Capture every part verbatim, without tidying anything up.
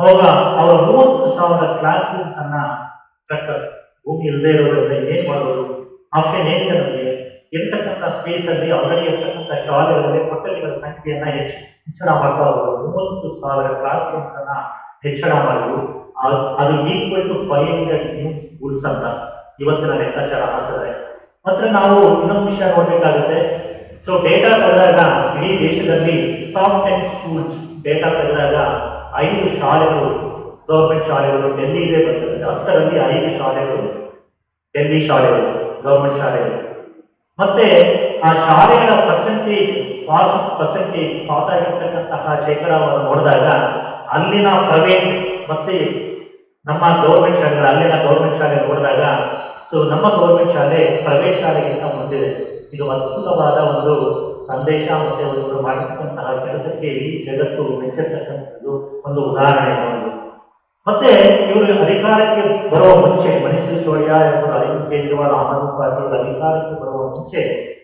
ಅವಾಗ ಅವರು ಮೂವತ್ತು ಸಾವಿರ ಕ್ಲಾಸ್ ರೂಮ್ಸ್ ಅನ್ನ ಕಟ್ತಾರೆ. ಭೂಮಿ ಇಲ್ಲದೆ ಇರೋದ್ರಿಂದ ಏನ್ ಮಾಡೋದು, ಆಪ್ಷನ್ ಏನಿದೆ ನಮಗೆ, ಇರ್ತಕ್ಕಂಥ ಸ್ಪೇಸ್ ಅಲ್ಲಿ ಆಲ್ರೆಡಿ ಇರ್ತಕ್ಕಂಥ ಶಾಲೆಗಳಲ್ಲಿ ಕೊಠಡಿಗಳ ಸಂಖ್ಯೆಯನ್ನ ಹೆಚ್ಚು ಹೆಚ್ಚಳ ಮಾಡ್ತಾ ಹೋಗೋದು. ಮೂವತ್ತು ಸಾವಿರ ಕ್ಲಾಸ್ ರೂಮ್ಸ್ ಅನ್ನ ಹೆಚ್ಚಳ ಮಾಡಿದ್ರು. ಅದು equal to five hundred new schools ಅಂತ ಇವತ್ತಿನ ಲೆಕ್ಕಾಚಾರ ಆಗ್ತದೆ. ಮತ್ತೆ ನಾವು ಇನ್ನೊಂದು ವಿಷಯ ನೋಡ್ಬೇಕಾಗುತ್ತೆ. ಸೊ ಡೇಟಾ ತೆಗೆದಾಗ ಇಡೀ ದೇಶದಲ್ಲಿ ಟಾಪ್ ಟೆನ್ ಸ್ಕೂಲ್ಸ್ ಡೇಟಾ ತೆಗೆದಾಗ ಐದು ಶಾಲೆಗಳು ಗವರ್ಮೆಂಟ್ ಶಾಲೆಗಳು ಡೆಲ್ಲಿಗೆ ಬರ್ತದೆ. ಹತ್ತರಲ್ಲಿ ಐದು ಶಾಲೆಗಳು ಡೆಲ್ಲಿ ಶಾಲೆಗಳು ಗವರ್ಮೆಂಟ್ ಶಾಲೆಗಳು. ಮತ್ತೆ ಆ ಶಾಲೆಗಳ ಪರ್ಸೆಂಟೇಜ್ ಪಾಸ್ ಪರ್ಸೆಂಟೇಜ್ ಪಾಸ್ ಆಗಿರ್ತಕ್ಕಂತಹ ಶೇಕಡಾವನ್ನು ನೋಡಿದಾಗ ಅಲ್ಲಿನ ಪ್ರೈವೇಟ್ ಮತ್ತೆ ನಮ್ಮ ಗೌರ್ಮೆಂಟ್ ಶಾಲೆಗಳು ಅಲ್ಲಿನ ಗೌರ್ಮೆಂಟ್ ಶಾಲೆ ನೋಡಿದಾಗ ಸೊ ನಮ್ಮ ಗೌರ್ಮೆಂಟ್ ಶಾಲೆ ಪ್ರೈವೇಟ್ ಶಾಲೆಗಿಂತ ಮುಂದಿದೆ. ಇದು ಅದ್ಭುತವಾದ ಒಂದು ಸಂದೇಶ ಮತ್ತೆ ಒಂದು ಮಾಡಿರ್ತಕ್ಕಂತಹ ಕೆಲಸಕ್ಕೆ ಈ ಜಗತ್ತು ಮೆಚ್ಚಿರ್ತಕ್ಕಂಥದ್ದು ಒಂದು ಉದಾಹರಣೆ ಒಂದು. ಮತ್ತೆ ಇವರು ಅಧಿಕಾರಕ್ಕೆ ಬರುವ ಮುಂಚೆ ಮನೀಶ್ ಸಿಸೋಡಿಯಾ ಎಂಬುದು ಅರವಿಂದ್ ಕೇಜ್ರಿವಾಲ್ ಆಮ್ ಆದ್ಮಿ ಪಾರ್ಟಿ ಅಧಿಕಾರಕ್ಕೆ ಬರುವ ಮುಂಚೆ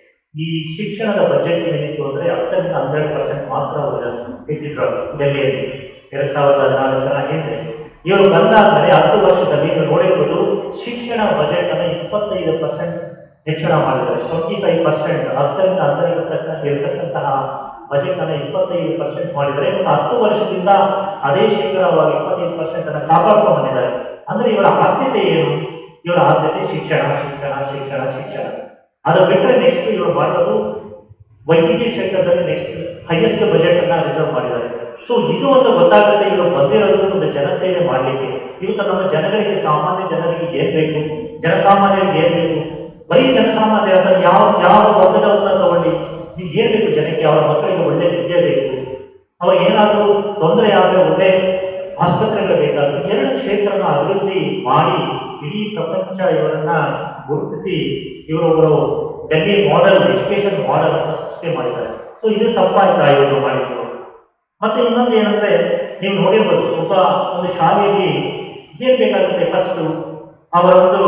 ಈ ಶಿಕ್ಷಣದ ಬಜೆಟ್ ಏನಿತ್ತು ಅಂದ್ರೆ ಹತ್ತರಿಂದ ಹನ್ನೆರಡು ಪರ್ಸೆಂಟ್ ಮಾತ್ರ ಇಟ್ಟಿದ್ರು ಡೆಲ್ಲಿಯಲ್ಲಿ ಎರಡ್ ಸಾವಿರದ ಹದಿನಾಲ್ಕರ ಹಿಂದೆ. ಇವರು ಬಂದಾದ್ಮೇಲೆ ಹತ್ತು ವರ್ಷದಲ್ಲಿ ನೀವು ನೋಡಿರ್ಬೋದು ಶಿಕ್ಷಣ ಬಜೆಟ್ ಅನ್ನು ಇಪ್ಪತ್ತೈದು ಪರ್ಸೆಂಟ್ ಹೆಚ್ಚಳ ಮಾಡಿದ್ದಾರೆ. ಟ್ವೆಂಟಿ ಫೈವ್ ಪರ್ಸೆಂಟ್ ಹತ್ತರಿಂದ ಹನ್ನೆರಡು ಇರತಕ್ಕಂತಹ ಬಜೆಟ್ ಅನ್ನು ಇಪ್ಪತ್ತೈದು ಪರ್ಸೆಂಟ್ ಮಾಡಿದರೆ ಒಂದು ಹತ್ತು ವರ್ಷದಿಂದ ಅದೇ ಶೇಕಡವಾಗಿ ಇಪ್ಪತ್ತೈದು ಪರ್ಸೆಂಟ್ ಅನ್ನು ಕಾಪಾಡ್ಕೊಂಡು ಬಂದಿದ್ದಾರೆ. ಅಂದ್ರೆ ಇವರ ಆದ್ಯತೆ ಏನು? ಇವರ ಆದ್ಯತೆ ಶಿಕ್ಷಣ ಶಿಕ್ಷಣ ಶಿಕ್ಷಣ ಶಿಕ್ಷಣ ಅದು ಬಿಟ್ಟರೆ ನೆಕ್ಸ್ಟ್ ಇವರು ಮಾಡೋದು ವೈದ್ಯಕೀಯ ಕ್ಷೇತ್ರದಲ್ಲಿ ನೆಕ್ಸ್ಟ್ ಹೈಯೆಸ್ಟ್ ಬಜೆಟ್ ಅನ್ನ ರಿಸರ್ವ್ ಮಾಡಿದ್ದಾರೆ. ಸೊ ಇದು ಒಂದು ಗೊತ್ತಾಗುತ್ತೆ, ಇವರು ಬಂದಿರೋದು ಒಂದು ಜನಸೇವೆ ಮಾಡಲಿಕ್ಕೆ. ಇವತ್ತು ನಮ್ಮ ಜನಗಳಿಗೆ ಸಾಮಾನ್ಯ ಜನರಿಗೆ ಏನ್ ಬೇಕು, ಜನಸಾಮಾನ್ಯರಿಗೆ ಏನ್ ಬೇಕು, ಬರೀ ಜನಸಾಮಾನ್ಯ ಅಂದ್ರೆ ಯಾವ ಯಾವ ವರ್ಗದವನ್ನ ತಗೊಳ್ಳಿ, ನೀವು ಏನ್ ಬೇಕು ಜನಕ್ಕೆ, ಅವರ ಮಕ್ಕಳಿಗೆ ಒಳ್ಳೆ ವಿದ್ಯೆ ಬೇಕು, ಅವ್ರಿಗೆ ಏನಾದರೂ ತೊಂದರೆ ಆದರೆ ಒಳ್ಳೆ ಆಸ್ಪತ್ರೆಗಳು ಬೇಕಾದ್ರೆ ಎರಡು ಕ್ಷೇತ್ರನ ಅಭಿವೃದ್ಧಿ ಮಾಡಿ ಇಡೀ ಪ್ರಪಂಚ ಇವರನ್ನ ಗುರುತಿಸಿ ಇವರೊಬ್ಬರು ಡೆಲ್ಲಿ ಮಾಡೆಲ್ ಎಜುಕೇಶನ್ ಮಾಡೆಲ್ ಅಂತ ಸೃಷ್ಟಿ ಮಾಡಿದ್ದಾರೆ. ಸೊ ಇದು ತಪ್ಪಾಯ್ತಾ ಇವರು ಮಾಡಿದ್ರು. ಮತ್ತೆ ಇನ್ನೊಂದು ಏನಂದ್ರೆ ನೀವು ನೋಡಿರ್ಬೋದು, ಒಬ್ಬ ಒಂದು ಶಾಲೆಯಲ್ಲಿ ಏನ್ ಬೇಕಾಗುತ್ತೆ, ಫಸ್ಟ್ ಅವರ ಒಂದು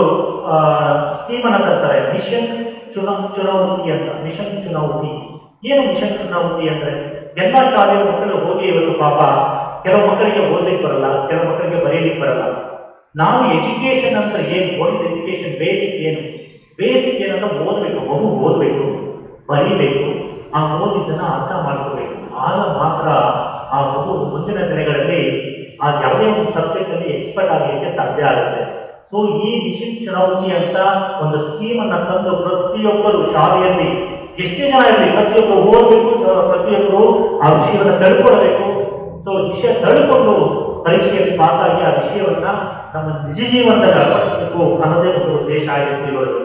ಸ್ಕೀಮ್ ಅನ್ನ ತರ್ತಾರೆ, ಮಿಷನ್ ಚುನಾ ಚುನಾವತಿ ಅಂತ. ಮಿಷನ್ ಚುನಾವತಿ ಏನು? ಮಿಷನ್ ಚುನಾವತಿ ಅಂದ್ರೆ ಎಲ್ಲಾ ಶಾಲೆಯ ಮಕ್ಕಳು ಹೋಗಿ ಇವತ್ತು ಪಾಪ ಕೆಲವು ಮಕ್ಕಳಿಗೆ ಓದ್ಲಿಕ್ಕೆ ಬರಲ್ಲ, ಕೆಲವು ಮಕ್ಕಳಿಗೆ ಬರೀಲಿಕ್ಕೆ ಬರಲ್ಲ. ನಾವು ಎಜುಕೇಶನ್ ಅಂತ ಏನು, ವಾಟ್ ಇಸ್ ಎಜುಕೇಶನ್, ಬೇಸಿಕ್ ಏನು, ಬೇಸಿಕ್ ಏನಂತ ಓದ್ಬೇಕು, ಮಗು ಓದ್ಬೇಕು, ಬರೀಬೇಕು, ಆ ಓದಿದ್ದನ್ನ ಅರ್ಥ ಮಾಡ್ಕೋಬೇಕು. ಆಗ ಮಾತ್ರ ಆ ಮಗು ಮುಂದಿನ ದಿನಗಳಲ್ಲಿ ಆ ಯಾವುದೇ ಒಂದು ಸಬ್ಜೆಕ್ಟ್ ಅಲ್ಲಿ ಎಕ್ಸ್ಪರ್ಟ್ ಆಗಲಿಕ್ಕೆ ಸಾಧ್ಯ ಆಗುತ್ತೆ. ಸೊ ಈ ಮಿಷನ್ ಚುನಾವಣಿ ಅಂತ ಒಂದು ಸ್ಕೀಮ್ ಅನ್ನ ತಂದು ಪ್ರತಿಯೊಬ್ಬರು ಶಾಲೆಯಲ್ಲಿ ಎಷ್ಟೇ ಜನ ಇರಲಿ ಪ್ರತಿಯೊಬ್ಬರು ಓದಬೇಕು, ಪ್ರತಿಯೊಬ್ಬರು ಆ ವಿಷಯವನ್ನು ತಳ್ಕೊಳ್ಬೇಕು. ಸೊ ವಿಷಯ ತಳ್ಕೊಂಡು ಪರೀಕ್ಷೆಯಲ್ಲಿ ಪಾಸ್ ಆಗಿ ಆ ವಿಷಯವನ್ನ ನಮ್ಮ ನಿಜ ಜೀವನದಲ್ಲಿ ಅಳವಡಿಸಬೇಕು ಅನ್ನೋದೇ ಒಂದು ಉದ್ದೇಶ ಆಗಿತ್ತು ಇವರು.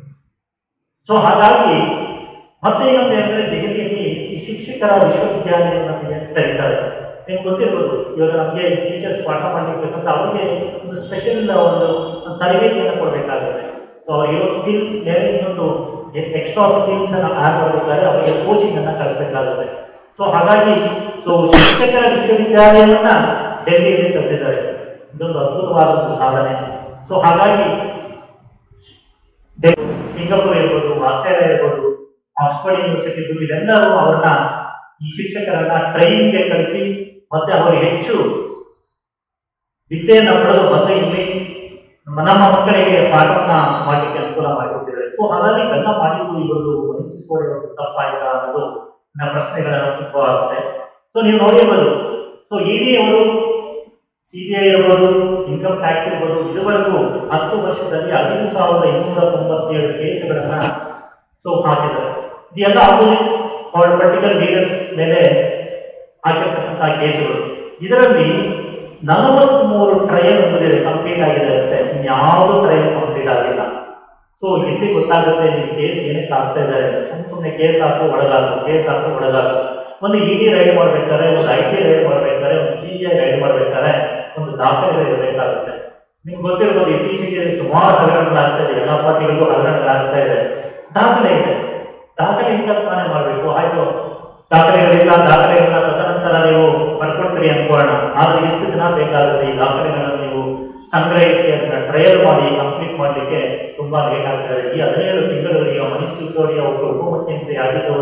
ಸೊ ಹಾಗಾಗಿ ಮತ್ತೆ ಇನ್ನೊಂದು ಏನಂದ್ರೆ ದೆಹಲಿಯಲ್ಲಿ ಈ ಶಿಕ್ಷಕರ ವಿಶ್ವವಿದ್ಯಾಲಯವನ್ನು ಕರೀತಾರೆ. ನಿಮ್ಗೆ ಗೊತ್ತಿರ್ಬೋದು, ಇವಾಗ ನಮಗೆ ಟೀಚರ್ಸ್ ಪಾಠ ಮಾಡಲಿಕ್ಕಂತ ಅವರಿಗೆ ಒಂದು ಸ್ಪೆಷಲ್ ಒಂದು ತರಬೇತಿಯನ್ನು ಕೊಡಬೇಕಾಗುತ್ತೆ. ಸೊ ಅವರಿರೋ ಸ್ಕಿಲ್ಸ್ ಮೇಲೆ ಇನ್ನೊಂದು ಎಕ್ಸ್ಟ್ರಾ ಸ್ಕಿಲ್ಸ್ ಅನ್ನು ಆಡ್ ಮಾಡಬೇಕಾದ್ರೆ ಅವರಿಗೆ ಕೋಚಿಂಗ್ ಅನ್ನ ಕಲಿಸಬೇಕಾಗುತ್ತೆ. ಸೊ ಹಾಗಾಗಿ ಸೊ ಶಿಕ್ಷಕರ ವಿಶ್ವವಿದ್ಯಾಲಯವನ್ನ ಡೆಲ್ಲಿಯಲ್ಲಿ ತಂದಿದ್ದಾರೆ. ಇದೊಂದು ಅದ್ಭುತವಾದ ಒಂದು ಸಾಧನೆ. ಸೊ ಹಾಗಾಗಿ ಸಿಂಗಾಪುರ್ ಇರ್ಬೋದು, ಆಸ್ಟ್ರೇಲಿಯಾ ಇರ್ಬೋದು, ಆಕ್ಸ್ಫರ್ಡ್ ಯೂನಿವರ್ಸಿಟಿ ಇವೆಲ್ಲರೂ ಅವರನ್ನ ಈ ಶಿಕ್ಷಕರನ್ನ ಟ್ರೈನಿಂಗ್ಗೆ ಕಳಿಸಿ ಮತ್ತೆ ಅವರಿಗೆ ಹೆಚ್ಚು ವಿದ್ಯೆಯನ್ನ ಪಡೆದು ಮತ್ತೆ ಇಲ್ಲಿ ನಮ್ಮ ಮಕ್ಕಳಿಗೆ ಪಾಠವನ್ನ ಮಾಡಲಿಕ್ಕೆ ಅನುಕೂಲ ಮಾಡಿಕೊಟ್ಟಿದ್ದಾರೆ. ಸೊ ಹಾಗಾಗಿ ಇದೆಲ್ಲ ಮಾಡಿದ್ದು ಇವರು ಮನೀಶ್ ಸಿಸೋಡಿಯಾ ತಪ್ಪಾಯ್ತಾ ಅನ್ನೋದು ನನ್ನ ಪ್ರಶ್ನೆಗಳನ್ನು ಉದ್ಭವ ಆಗುತ್ತೆ. ಸೊ ನೀವು ನೋಡಿರ್ಬೋದು, ಸೊ ಇಡಿ ಅವರು ಸಿಬಿಐ ಇರ್ಬೋದು, ಇನ್ಕಮ್ ಟ್ಯಾಕ್ಸ್ ಇರ್ಬೋದು, ಇದುವರೆಗೂ ಹತ್ತು ವರ್ಷದಲ್ಲಿ ಐದು ಸಾವಿರದ ಇನ್ನೂರ ತೊಂಬತ್ತೇಳು ಕೇಸುಗಳನ್ನ ಸೊ ಹಾಕಿದ್ದಾರೆ. ಇದೆಲ್ಲ ಅಪೋಸಿಟ್ ಪೊಲಿಟಿಕಲ್ ಲೀಡರ್ಸ್ ಮೇಲೆ ಹಾಕಿರ್ತಕ್ಕಂತಹ ಕೇಸುಗಳು. ಇದರಲ್ಲಿ ನಲವತ್ತ್ ಮೂರು ಟ್ರಯಲ್ ಮುಗಿದಿದೆ, ಕಂಪ್ಲೀಟ್ ಆಗಿದೆ ಅಷ್ಟೇ, ಇನ್ಯಾವುದೂ ಟ್ರಯಲ್ ಕಂಪ್ಲೀಟ್ ಆಗಿಲ್ಲ. ಸೊ ಇಲ್ಲಿ ಗೊತ್ತಾಗುತ್ತೆ ನೀವು ಕೇಸ್ ಏನಕ್ಕೆ ಆಗ್ತಾ ಇದ್ದಾರೆ. ಸುಮ್ಮನೆ ಸುಮ್ಮನೆ ಕೇಸ್ ಹಾಕು ಒಳಗಾಕು, ಕೇಸ್ ಹಾಕು ಒಳಗಾಕು. ಒಂದು ಇಡಿ ರೈಡ್ ಮಾಡ್ಬೇಕಾದ್ರೆ, ಒಂದು ಐ ಟಿ ರೈಡ್ ಮಾಡ್ಬೇಕಾದ್ರೆ, ಒಂದು ಸಿ ಬಿ ಐ ರೈಡ್ ಮಾಡ್ಬೇಕಾದ್ರೆ ಒಂದು ದಾಖಲೆಗಳು ಇರಬೇಕಾಗುತ್ತೆ. ನಿಮ್ಗೆ ಗೊತ್ತಿರ್ಬೋದು, ಇತ್ತೀಚೆಗೆ ಸುಮಾರು ಹಗರಣಗಳಾಗ್ತಾ ಇದೆ, ಎಲ್ಲ ಪಾರ್ಟಿಗಳಿಗೂ ಹಗರಣಗಳಾಗ್ತಾ ಇದೆ. ದಾಖಲೆ ಇದೆ, ದಾಖಲೆ ಹಿಂತಾನೆ ಮಾಡಬೇಕು. ಆಯ್ತು, ದಾಖಲೆಗಳಿಲ್ಲ, ದಾಖಲೆಗಳನ್ನ ತದನಂತರ ನೀವು ಪಡ್ಕೊಳ್ತೀರಿ ಅನ್ಕೋಣ. ಆದ್ರೆ ಎಷ್ಟು ದಿನ ಬೇಕಾಗುತ್ತೆ ಈ ದಾಖಲೆಗಳನ್ನು ನೀವು ಸಂಗ್ರಹಿಸಿ ಅದನ್ನ ಟ್ರಯಲ್ ಮಾಡಿ ಕಂಪ್ಲೀಟ್ ಮಾಡಲಿಕ್ಕೆ ತುಂಬಾ ಲೇಟ್ ಆಗ್ತದೆ. ಈ ಹದಿನೇಳು ತಿಂಗಳಲ್ಲಿ ಮನೀಶ್ ಸಿಸೋಡಿಯಾ ಒಬ್ಬರು ಉಪಮುಖ್ಯಮಂತ್ರಿ ಆಗಿದ್ದವರು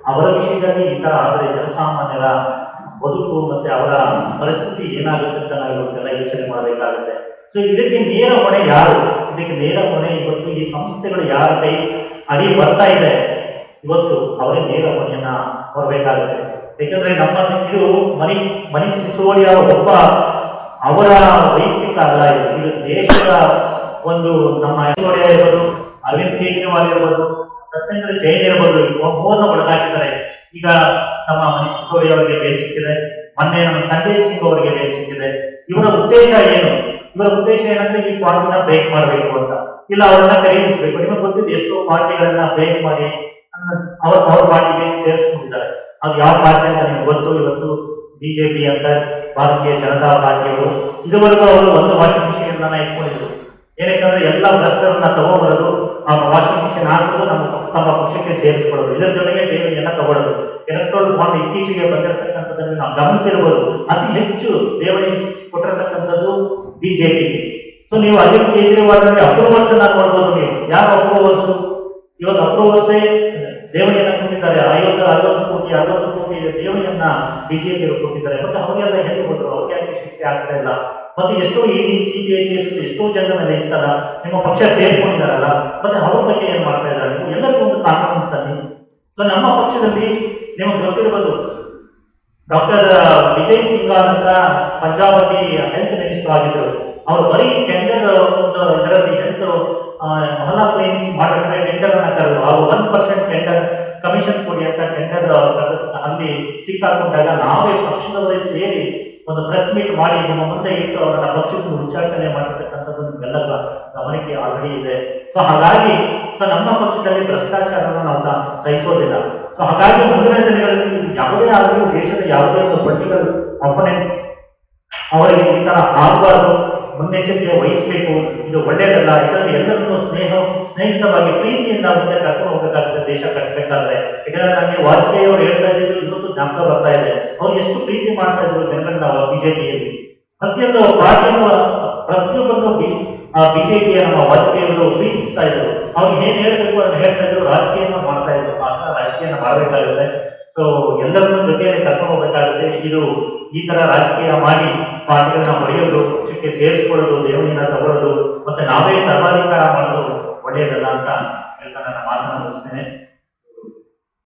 ಅವರ ವಿಷಯದಲ್ಲಿ ಈ ತರ ಆದರೆ ಜನಸಾಮಾನ್ಯರ ಬದುಕು ಮತ್ತೆ ಅವರ ಪರಿಸ್ಥಿತಿ ಏನಾಗುತ್ತೆ ಅಂತ ನಾವು ಇವತ್ತೆಲ್ಲ ಯೋಚನೆ ಮಾಡಬೇಕಾಗುತ್ತೆ. ಸೊ ಇದಕ್ಕೆ ನೇರ ಹೊಣೆ ಯಾರು? ಇದಕ್ಕೆ ನೇರ ಹೊಣೆ ಇವತ್ತು ಈ ಸಂಸ್ಥೆಗಳು ಯಾರ ಕೈ ಅಡಿ ಬರ್ತಾ ಇದೆ ಇವತ್ತು ಅವರೇ ನೇರ ಹೊಣೆಯನ್ನ ಹೊರಬೇಕಾಗುತ್ತೆ. ಯಾಕಂದ್ರೆ ನಮ್ಮ ಇದು ಮನಿ ಮನೀಶ್ ಸಿಸೋಡಿಯಾ ಒಬ್ಬ ಅವರ ವೈಯಕ್ತಿಕ ಅಲ್ಲ, ಇದು ಇದು ದೇಶದ ಒಂದು ನಮ್ಮ ಸಿಸೋಡಿಯಾ ಇರ್ಬೋದು, ಅರವಿಂದ್ ಕೇಜ್ರಿವಾಲ್ ಇರ್ಬೋದು, ಸತ್ಯೇಂದ್ರ ಜೈನ್ ಇರ್ಬೋದು, ಮೂರನ್ನ ಒಳಗಾಕಿದ್ದಾರೆ. ಈಗ ನಮ್ಮ ಮನೀಶ್ ಸಿಸೋಡಿಯಾ ಅವರಿಗೆ ಬೇಲ್ ಸಿಕ್ಕಿದೆ, ಮೊನ್ನೆ ನಮ್ಮ ಸಂಜಯ್ ಸಿಂಗ್ ಅವರಿಗೆ ಬೇಲ್ ಸಿಕ್ಕಿದೆ. ಇವರ ಉದ್ದೇಶ ಏನು? ಇವರ ಉದ್ದೇಶ ಏನಂದ್ರೆ ಈ ಪಾರ್ಟಿನ ಬ್ರೇಕ್ ಮಾಡಬೇಕು ಅಂತ, ಇಲ್ಲ ಅವರನ್ನ ಖರೀದಿಸಬೇಕು. ನಿಮಗೆ ಗೊತ್ತಿದೆ ಎಷ್ಟೋ ಪಾರ್ಟಿಗಳನ್ನ ಬ್ರೇಕ್ ಮಾಡಿ ಅವ್ರ ಅವ್ರ ಪಾರ್ಟಿಗೆ ಸೇರಿಸ್ಕೊಂಡಿದ್ದಾರೆ. ಅದು ಯಾವ ಪಾರ್ಟಿ ಅಂತ ನಿಮ್ಗೆ ಗೊತ್ತು. ಇವತ್ತು ಬಿಜೆಪಿ ಅಂತ ಭಾರತೀಯ ಜನತಾ ಪಾರ್ಟಿಯವರು ಇದುವರೆಗೂ ಅವರು ಒಂದು ವಾಷಿಂಗ್ ಮಿಷಿನ್ ಅನ್ನ ಇಟ್ಕೊಂಡಿದ್ರು. ಏನಕ್ಕಂದ್ರೆ ಎಲ್ಲ ಭ್ರಷ್ಟರನ್ನ ತಗೊಂಡ್ಬರೋದು, ಆ ವಾಷಿಂಗ್ ಮಿಷಿನ್ ಹಾಕೋದು, ನಮ್ಮ ತಮ್ಮ ಪಕ್ಷಕ್ಕೆ ಸೇರಿಸ್ಕೊಳ್ಳೋದು, ಇದರ ಜೊತೆಗೆ ಠೇವಣಿಯನ್ನ ತಗೊಳ್ಳೋದು. ಎಲೆಕ್ಟ್ರೋಲ್ ಬಾಂಡ್ ಇತ್ತೀಚೆಗೆ ಬಂದಿರತಕ್ಕಂಥದ್ದನ್ನು ನಾವು ಗಮನಿಸಿರ್ಬೋದು. ಅತಿ ಹೆಚ್ಚು ಠೇವಣಿ ಕೊಟ್ಟಿರತಕ್ಕಂಥದ್ದು ಬಿಜೆಪಿ. ಸೊ ನೀವು ಅರವಿಂದ್ ಕೇಜ್ರಿವಾಲ್ ಅಪ್ರೂವರ್ಸ್ ಅನ್ನ ನೋಡ್ಬೋದು. ನೀವು ಯಾವ ಅಪ್ರೂವರ್ಸ್ ಇವತ್ತು ಅಪ್ರೂವರ್ಸೇ ಠೇವಣಿಯನ್ನ ಕೊಟ್ಟಿದ್ದಾರೆ. ಐವತ್ತು ಅರವತ್ತು ಕೋಟಿ ಅರವತ್ತು ಕೋಟಿ ಠೇವಣಿಯನ್ನ ಬಿಜೆಪಿ ಕೊಟ್ಟಿದ್ದಾರೆ. ಮತ್ತೆ ಅವರಿಗೆಲ್ಲ ಹೆಣ್ಣು ಕೊಟ್ಟರು, ಅವ್ರಿಗೆ ಯಾಕೆ ಶಿಕ್ಷೆ ಆಗ್ತಾ ಇಲ್ಲ? ಮತ್ತೆ ಎಷ್ಟೋ ಇಡಿ ಸಿಬಿಐ ಕೇಸ್ ಎಷ್ಟೋ ಜನರ ಮೇಲೆ ಇರ್ತಾರ, ನಿಮ್ಮ ಪಕ್ಷ ಸೇರ್ಕೊಂಡಿದ್ದಾರಲ್ಲ, ಮತ್ತೆ ಅವ್ರ ಬಗ್ಗೆ ಏನ್ ಮಾಡ್ತಾ ಇದ್ದಾರೆ? ನೀವು ಎಲ್ಲರಿಗೂ ಒಂದು ಕಾನೂನು ತನ್ನಿ. ಸೊ ನಮ್ಮ ಪಕ್ಷದಲ್ಲಿ ನಿಮಗೆ ಗೊತ್ತಿರ್ಬೋದು, ಡಾಕ್ಟರ್ ವಿಜಯ್ ಸಿಂಘಾಲ್ ಅಂತ ಪಂಜಾಬ್ ಅಲ್ಲಿ ಹೆಲ್ತ್ ಮಿನಿಸ್ಟರ್ ಆಗಿದ್ರು. ಅವರು ಬರೀ ಟೆಂಡರ್ ಒಂದು ಇದರಲ್ಲಿ ಹೆಲ್ತ್ ಮೊಹಲ್ಲಾ ಕ್ಲಿನಿಕ್ಸ್ ಮಾಡಿದ್ರೆ ಟೆಂಡರ್ ಅನ್ನ ಕರೆದು ಅವರು ಒನ್ ಪರ್ಸೆಂಟ್ ಟೆಂಡರ್ ಕಮಿಷನ್ ಕೊಡಿ ಅಂತ ಟೆಂಡರ್ ಅಲ್ಲಿ ಸಿಕ್ಕಾಕೊಂಡಾಗ ನಾವೇ ಪಕ್ಷದವರೇ ಸೇರಿ ಒಂದು ಪ್ರೆಸ್ ಮೀಟ್ ಮಾಡಿ ನಿಮ್ಮ ಮುಂದೆ ಇಟ್ಟು ಅವರನ್ನ ಪಕ್ಷಕ್ಕೆ ಉಚ್ಚಾಟನೆ ಮಾಡಿರ್ತಕ್ಕಂಥದ್ದು ನಿಮ್ಗೆಲ್ಲ ಗಮನಕ್ಕೆ ಆಲ್ರೆಡಿ ಇದೆ. ಸೊ ಹಾಗಾಗಿ ಸೊ ನಮ್ಮ ಪಕ್ಷದಲ್ಲಿ ಭ್ರಷ್ಟಾಚಾರನ ನಾವು ಸಹಿಸೋದಿಲ್ಲ. ಸೊ ಹಾಗಾಗಿ ಮುಂದಿನ ದಿನಗಳಲ್ಲಿ ಯಾವುದೇ ಆಗಲಿ ದೇಶದ ಯಾವುದೇ ಒಂದು ಪರ್ಟಿಕ್ಯುಲರ್ ಅಪೋನೆಂಟ್ ಅವರಿಗೆ ಈ ತರ ಆಗಬಾರ್ದು, ಮುನ್ನೆಚ್ಚರಿಕೆ ವಹಿಸಬೇಕು. ಇದು ಒಳ್ಳೇದಲ್ಲ. ಇದರಲ್ಲಿ ಎಲ್ಲರನ್ನೂ ಸ್ನೇಹ ಸ್ನೇಹಿತವಾಗಿ ಪ್ರೀತಿಯಿಂದ ಮುಂದೆ ಕರ್ಕೊಂಡು ಹೋಗಬೇಕಾಗುತ್ತೆ ದೇಶ ಕಟ್ಟಬೇಕಾದ್ರೆ. ಯಾಕಂದ್ರೆ ನನಗೆ ವಾಜಪೇಯಿ ಅವರು ಹೇಳ್ತಾ ಇದ್ರು, ಇವತ್ತು ಜ್ಞಾಪಕ ಬರ್ತಾ ಇದೆ, ಅವ್ರು ಎಷ್ಟು ಪ್ರೀತಿ ಮಾಡ್ತಾ ಇದ್ರು ಜನರನ್ನ ಬಿಜೆಪಿಯಲ್ಲಿ. ಪ್ರತಿಯೊಂದು ಪಾರ್ಟಿಯನ್ನು ಪ್ರತಿಯೊಬ್ಬರನ್ನು ಬಿಜೆಪಿಯ ನಮ್ಮ ವಾಜಪೇಯಿ ಅವರು ಪ್ರೀತಿಸ್ತಾ ಇದ್ರು. ಅವ್ರಿಗೆ ಏನ್ ಹೇಳ್ಬೇಕು ಅದನ್ನ ಹೇಳ್ತಾ ಇದ್ರು, ರಾಜಕೀಯನ ಮಾಡ್ತಾ ಇದ್ರು. ಆಗ ರಾಜಕೀಯನ ಮಾಡಬೇಕಾಗುತ್ತೆ. ಸೊ ಎಲ್ಲರನ್ನೂ ಜೊತೆಯಲ್ಲಿ ಕರ್ಕೊಂಡು ಹೋಗ್ಬೇಕಾಗುತ್ತೆ. ಇದು ಈ ತರ ರಾಜಕೀಯ ಮಾಡಿ ಪಾರ್ಟಿಗಳನ್ನ ಹೊಡೆಯೋದು, ಪಕ್ಷಕ್ಕೆ ಸೇರಿಸ್ಕೊಳ್ಳೋದು, ಠೇವಣಿಯನ್ನ ತಗೊಳ್ಳೋದು, ಮತ್ತೆ ನಾವೇ ಸರ್ವಾಧಿಕಾರ ಮಾಡೋದು ಒಳ್ಳೆಯದಲ್ಲ ಅಂತ ಹೇಳ್ತಾ ನನ್ನ ಮಾತನ್ನ ಮುಗಿಸ್ತೇನೆ.